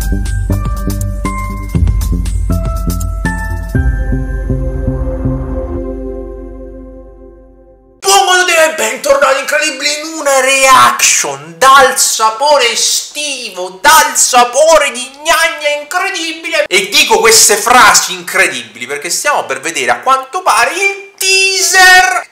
Bentornati incredibili in una reaction dal sapore estivo, dal sapore di gnagna incredibile. E dico queste frasi incredibili perché stiamo per vedere a quanto pare il teaser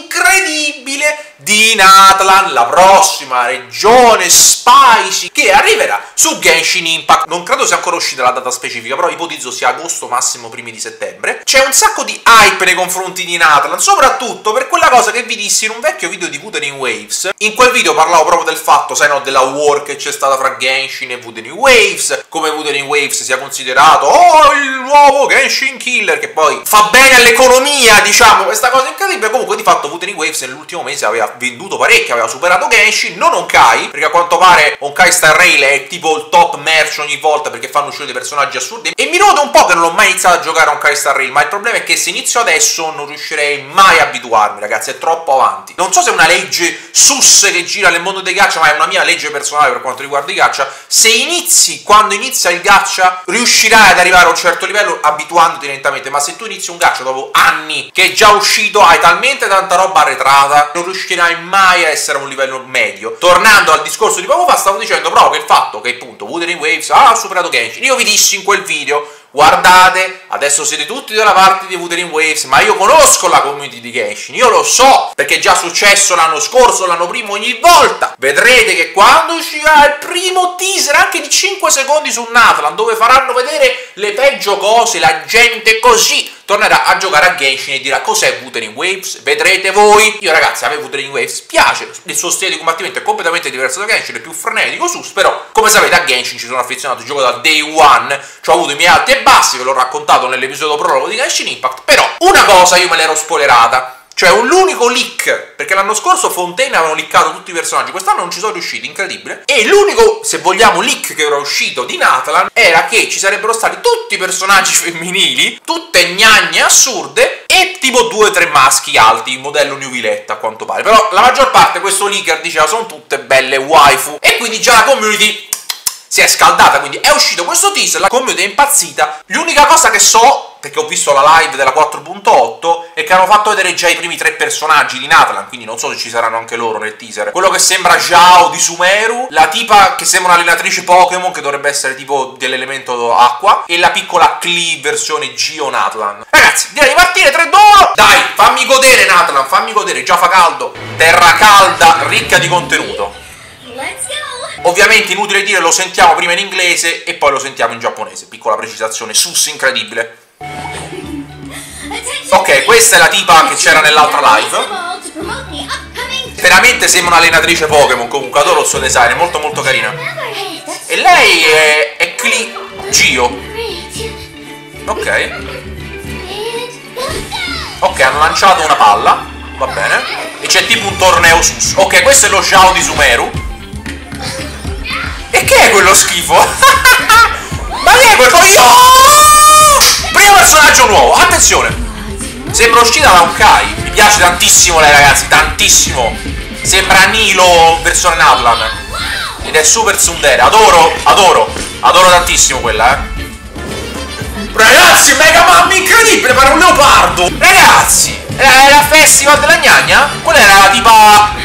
incredibile di Natlan, la prossima regione spicy che arriverà su Genshin Impact. Non credo sia ancora uscita la data specifica, però ipotizzo sia agosto, massimo primi di settembre. C'è un sacco di hype nei confronti di Natlan, soprattutto per quella cosa che vi dissi in un vecchio video di Wuthering Waves. In quel video parlavo proprio del fatto, sai no, della war che c'è stata fra Genshin e Wuthering Waves, come Wuthering Waves sia considerato il nuovo Genshin Killer, che poi fa bene all'economia, diciamo, questa cosa incredibile. Comunque di fatto Wuthering Waves nell'ultimo mese aveva venduto parecchio, aveva superato Genshin, non Honkai, perché a quanto pare Honkai Star Rail è tipo il top merch ogni volta perché fanno uscire dei personaggi assurdi. E mi noto un po' che non ho mai iniziato a giocare a Honkai Star Rail, ma il problema è che se inizio adesso non riuscirei mai a abituarmi, ragazzi, è troppo avanti. Non so se è una legge sus che gira nel mondo dei gacha, ma è una mia legge personale per quanto riguarda i gacha. Se inizi, quando inizia il gacha, riuscirai ad arrivare a un certo livello abituandoti lentamente, ma se tu inizi un gacha dopo anni che è già uscito, hai talmente tanta roba arretrata, non riuscirai mai a essere a un livello medio. Tornando al discorso di poco fa, stavo dicendo proprio che il fatto che appunto Wuthering Waves ha superato Genshin, io vi dissi in quel video: guardate, adesso siete tutti dalla parte di Wuthering Waves, ma io conosco la community di Genshin, io lo so, perché è già successo l'anno scorso, l'anno primo, ogni volta. Vedrete che quando uscirà il primo teaser, anche di 5 secondi su Natlan, dove faranno vedere le peggio cose, la gente così tornerà a giocare a Genshin e dirà: cos'è Wuthering Waves? Vedrete voi. Io ragazzi, a me Wuthering Waves piace, il suo stile di combattimento è completamente diverso da Genshin, è più frenetico, sus, però come sapete a Genshin ci sono affezionato, gioco da day one, ho avuto i miei alti e bassi, ve l'ho raccontato nell'episodio prologo di Genshin Impact. Però una cosa io me l'ero spoilerata, cioè l'unico leak, perché l'anno scorso Fontaine avevano leakato tutti i personaggi, quest'anno non ci sono riusciti, incredibile, e l'unico, se vogliamo, leak che era uscito di Natlan era che ci sarebbero stati tutti i personaggi femminili, tutte gnagne assurde, e tipo 2 o 3 maschi alti, modello New Villetta a quanto pare. Però la maggior parte, questo leaker diceva, sono tutte belle waifu, e quindi già la community si è scaldata, quindi è uscito questo teaser, la community è impazzita. L'unica cosa che so, perché ho visto la live della 4.8, è che hanno fatto vedere già i primi 3 personaggi di Natlan, quindi non so se ci saranno anche loro nel teaser. Quello che sembra Zhao di Sumeru, la tipa che sembra un'allenatrice Pokémon, che dovrebbe essere tipo dell'elemento acqua, e la piccola Klee versione Geo Natlan. Ragazzi, direi di partire, 3, 2, 1, dai, fammi godere Natlan, fammi godere, già fa caldo, terra calda, ricca di contenuto. Ovviamente inutile dire, lo sentiamo prima in inglese e poi lo sentiamo in giapponese. Piccola precisazione, sus incredibile. Ok, questa è la tipa che c'era nell'altra live. Veramente sembra un'allenatrice Pokémon, comunque adoro il suo design, è molto molto carina. E lei è Klee Gio. Ok. Ok, hanno lanciato una palla, va bene. E c'è tipo un torneo sus. Ok, questo è lo Zhao di Sumeru. E che è quello schifo? Ma che è quel coglione? Primo personaggio nuovo, attenzione. Sembra uscita da Honkai. Mi piace tantissimo lei, ragazzi, tantissimo. Sembra Nilo versione Natlan. Ed è super tsundere, adoro tantissimo quella, Ragazzi, Mega Mamma incredibile, pare un leopardo. Ragazzi, è la festival della gnagna? Quella era la tipa...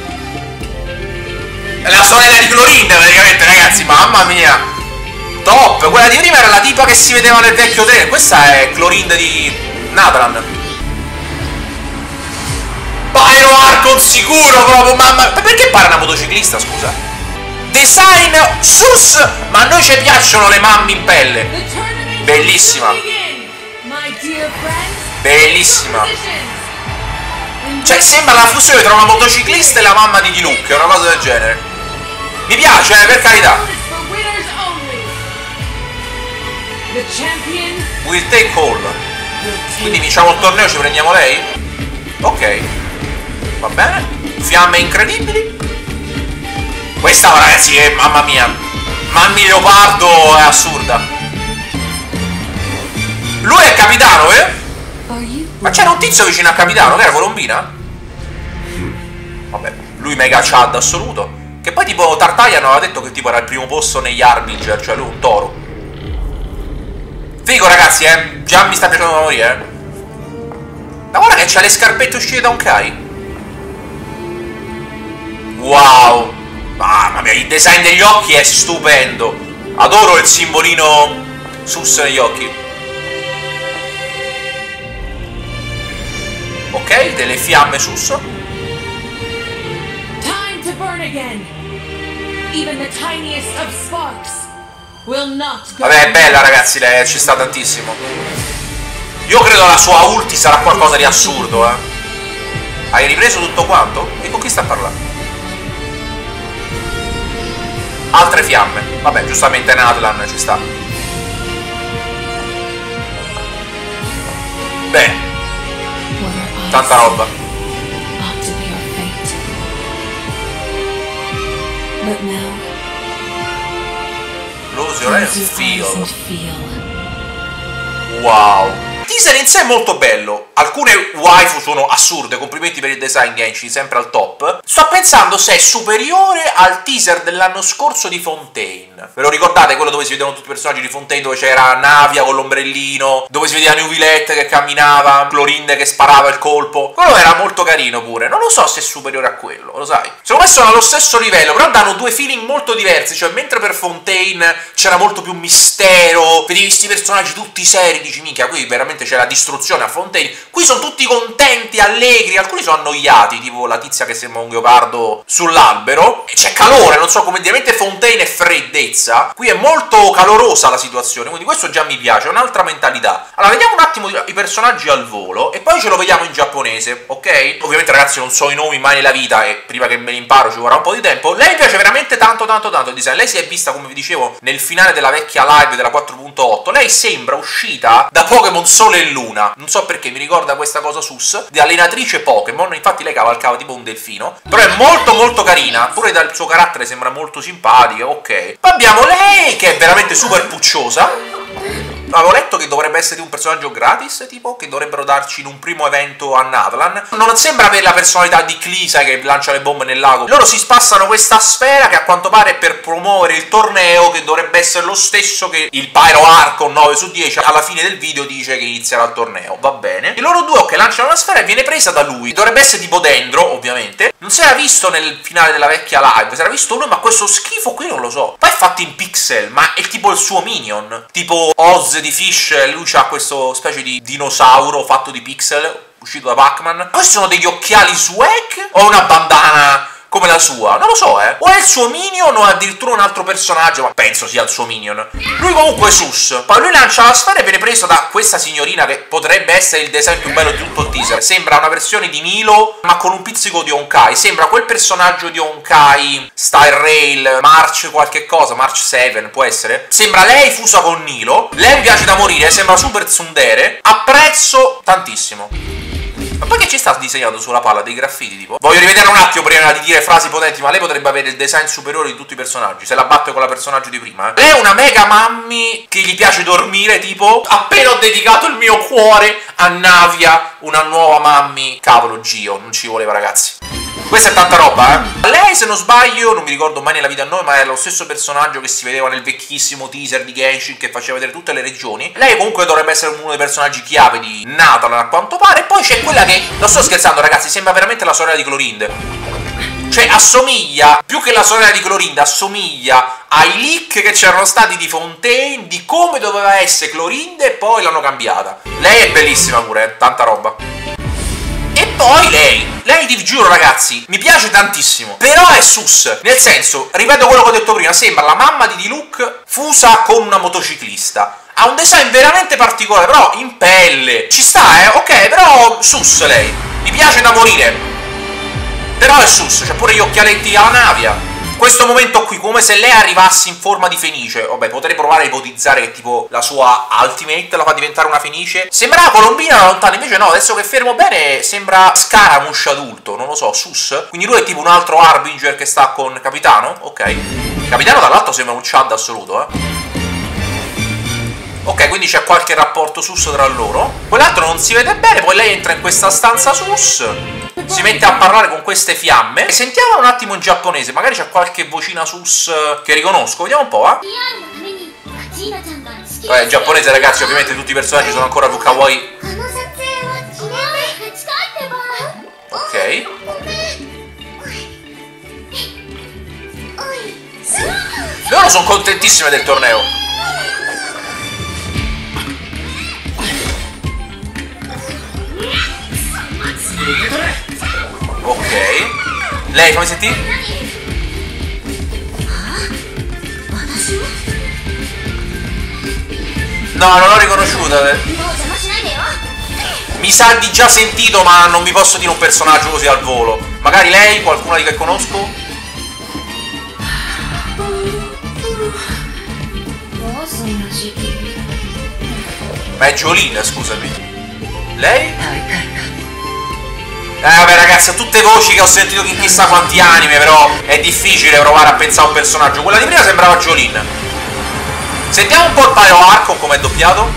la sorella di Chlorinde praticamente, ragazzi, mamma mia. Top, quella di prima era la tipa che si vedeva nel vecchio trailer. Questa è Chlorinde di Natlan. Pyro Archon sicuro proprio, mamma. Ma perché pare una motociclista, scusa? Design sus, ma a noi ci piacciono le mamme in pelle. Bellissima. Bellissima. Cioè sembra la fusione tra una motociclista e la mamma di Diluc, è una cosa del genere. Mi piace, per carità. We'll take hold. Quindi vinciamo il torneo, ci prendiamo lei? Ok. Va bene. Fiamme incredibili. Questa, ragazzi, è, mamma mia, Mammi Leopardo è assurda. Lui è capitano, Ma c'era un tizio vicino a capitano, che era Colombina? Vabbè, lui mega chad assoluto. Che poi tipo Tartaglia non aveva detto che tipo era il primo posto negli Harbinger, cioè lui un toro. Figo ragazzi, già mi sta piacendo da morire, Ma guarda che c'ha le scarpette uscite da un Kai. Wow. Mamma mia, il design degli occhi è stupendo. Adoro il simbolino sus negli occhi. Ok, delle fiamme sus. Time to burn again. Even the tiniest of sparks will not go. Vabbè, è bella ragazzi, lei ci sta tantissimo. Io credo la sua ulti sarà qualcosa di assurdo, Hai ripreso tutto quanto? E con chi sta parlando? Altre fiamme. Vabbè, giustamente Natlan ci sta. Beh, tanta roba. Lose your eyes and feel. Wow. Il teaser in sé è molto bello. Alcune waifu sono assurde, complimenti per il design Genshin, sempre al top. Sto pensando se è superiore al teaser dell'anno scorso di Fontaine. Ve lo ricordate? Quello dove si vedevano tutti i personaggi di Fontaine, dove c'era Navia con l'ombrellino, dove si vedeva Neuvillette che camminava, Clorinde che sparava il colpo. Quello era molto carino pure. Non lo so se è superiore a quello, lo sai? Secondo me sono allo stesso livello, però danno due feeling molto diversi. Cioè, mentre per Fontaine c'era molto più mistero, vedevi questi personaggi tutti seri, dici minchia, qui veramente c'è la distruzione a Fontaine. Qui sono tutti contenti, allegri, alcuni sono annoiati, tipo la tizia che sembra un ghepardo sull'albero. E c'è calore, non so come dire, mentre Fontaine è freddezza, qui è molto calorosa la situazione, quindi questo già mi piace, è un'altra mentalità. Allora, vediamo un attimo i personaggi al volo e poi ce lo vediamo in giapponese, ok? Ovviamente ragazzi non so i nomi mai nella vita e prima che me li imparo ci vorrà un po' di tempo. Lei mi piace veramente tanto il design. Lei si è vista, come vi dicevo, nel finale della vecchia live della 4.8. Lei sembra uscita da Pokémon Sole e Luna, non so perché, mi ricorda questa cosa sus di allenatrice Pokémon. Infatti lei cavalcava tipo un delfino, però è molto carina, pure dal suo carattere sembra molto simpatica, ok. Poi abbiamo lei che è veramente super pucciosa. Avevo letto che dovrebbe essere un personaggio gratis, tipo, che dovrebbero darci in un primo evento a Natlan. Non sembra avere la personalità di Clisa che lancia le bombe nel lago. Loro si spassano questa sfera che a quanto pare è per promuovere il torneo, che dovrebbe essere lo stesso che il Pyro Archon 9 su 10 alla fine del video dice che inizierà il torneo. Va bene. E loro due che lanciano una sfera e viene presa da lui. Dovrebbe essere tipo Dendro, ovviamente. Non si era visto nel finale della vecchia live, si era visto lui, ma questo schifo qui non lo so. Poi è fatto in pixel, ma è tipo il suo minion, tipo Oz di Fish. Lui c'ha questo specie di dinosauro fatto di pixel uscito da Pac-Man. Questi sono degli occhiali swag o una bandana come la sua? Non lo so, O è il suo minion o addirittura un altro personaggio, ma penso sia il suo minion. Lui comunque è sus. Poi lui lancia la sfera e viene preso da questa signorina che potrebbe essere il design più bello di tutto il teaser. Sembra una versione di Nilo, ma con un pizzico di Honkai. Sembra quel personaggio di Honkai, Style Rail, March qualche cosa, March 7 può essere. Sembra lei fusa con Nilo. Lei mi piace da morire, sembra super tsundere. Apprezzo tantissimo. Ma poi che ci sta disegnato sulla palla? Dei graffiti tipo? Voglio rivedere un attimo prima di dire frasi potenti, ma lei potrebbe avere il design superiore di tutti i personaggi, se la batte con la personaggio di prima, Lei è una mega mammi che gli piace dormire, tipo appena ho dedicato il mio cuore a Navia, una nuova mammi. Cavolo Gio, non ci voleva ragazzi. Questa è tanta roba, Lei, se non sbaglio, non mi ricordo mai nella vita a nome, ma è lo stesso personaggio che si vedeva nel vecchissimo teaser di Genshin che faceva vedere tutte le regioni. Lei comunque dovrebbe essere uno dei personaggi chiave di Nathan a quanto pare. E poi c'è quella che, non sto scherzando ragazzi, sembra veramente la sorella di Clorinde. Cioè assomiglia, più che la sorella di Clorinde, assomiglia ai leak che c'erano stati di Fontaine, di come doveva essere Clorinde e poi l'hanno cambiata. Lei è bellissima pure, tanta roba. E poi lei vi giuro ragazzi, mi piace tantissimo, però è sus, nel senso, ripeto quello che ho detto prima, sembra la mamma di Diluc fusa con una motociclista. Ha un design veramente particolare, però in pelle, ci sta ok, però sus lei, mi piace da morire, però è sus, c'è pure gli occhialetti alla Navia. Questo momento qui, come se lei arrivasse in forma di fenice. Vabbè, potrei provare a ipotizzare che tipo la sua ultimate la fa diventare una fenice. Sembrava Colombina da lontano, invece no, adesso che fermo bene sembra Scaramouche adulto, non lo so, sus. Quindi lui è tipo un altro Harbinger che sta con Capitano, ok. Capitano dall'alto sembra un Chad assoluto, Ok, quindi c'è qualche rapporto sus tra loro. Quell'altro non si vede bene, poi lei entra in questa stanza sus, si mette a parlare con queste fiamme. E sentiamo un attimo in giapponese, magari c'è qualche vocina sus che riconosco. Vediamo un po', va? In giapponese, ragazzi, ovviamente tutti i personaggi sono ancora più kawaii. Ok. Loro sono contentissime del torneo. Ok. Lei come senti? No, non l'ho riconosciuta. Mi sa di già sentito, ma non vi posso dire un personaggio così al volo. Magari lei, qualcuna di che conosco? Ma è Jolene, scusami. Lei? Vabbè ragazzi, tutte voci che ho sentito in chissà quanti anime, però è difficile provare a pensare a un personaggio. Quella di prima sembrava Jolene. Sentiamo un po' il Pyro Archon come è doppiato.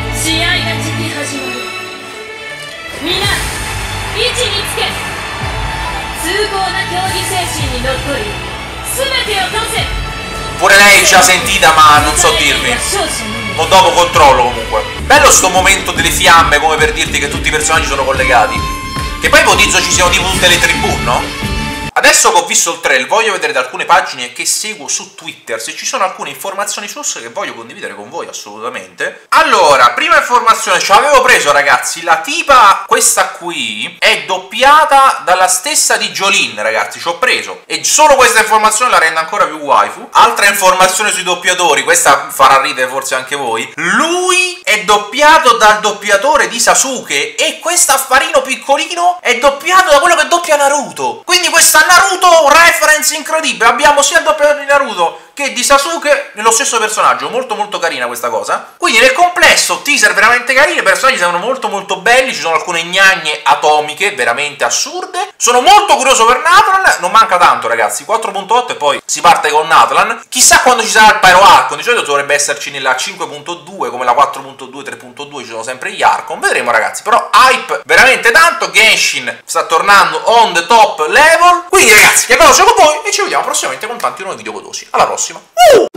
Pure lei già sentita, ma non so dirvi. O dopo controllo comunque. Bello sto momento delle fiamme, come per dirti che tutti i personaggi sono collegati. Che poi ipotizzo ci siano tipo tutte le tribù, no? Adesso che ho visto il trailer voglio vedere da alcune pagine che seguo su Twitter se ci sono alcune informazioni sus che voglio condividere con voi assolutamente. Allora, prima informazione, ci avevo preso ragazzi, la tipa, questa qui, è doppiata dalla stessa di Jolene ragazzi, ci ho preso. E solo questa informazione la rende ancora più waifu. Altra informazione sui doppiatori, questa farà ridere forse anche voi. Lui è doppiato dal doppiatore di Sasuke e questo affarino piccolino è doppiato da quello che doppia Naruto. Quindi questa Naruto reference incredibile, abbiamo sia il doppiatore di Naruto che di Sasuke nello stesso personaggio, molto molto carina questa cosa. Quindi nel complesso teaser veramente carino, i personaggi sembrano molto molto belli, ci sono alcune gnagne atomiche veramente assurde. Sono molto curioso per Natlan, non manca tanto ragazzi, 4.8 e poi si parte con Natlan. Chissà quando ci sarà il Pyro Archon, di solito dovrebbe esserci nella 5.2 come la 4.2, 3.2 ci sono sempre gli Archon, vedremo ragazzi, però hype veramente tanto, Genshin sta tornando on the top level. Quindi ragazzi, che veloce con voi e ci vediamo prossimamente con tanti nuovi video godosi. Alla prossima!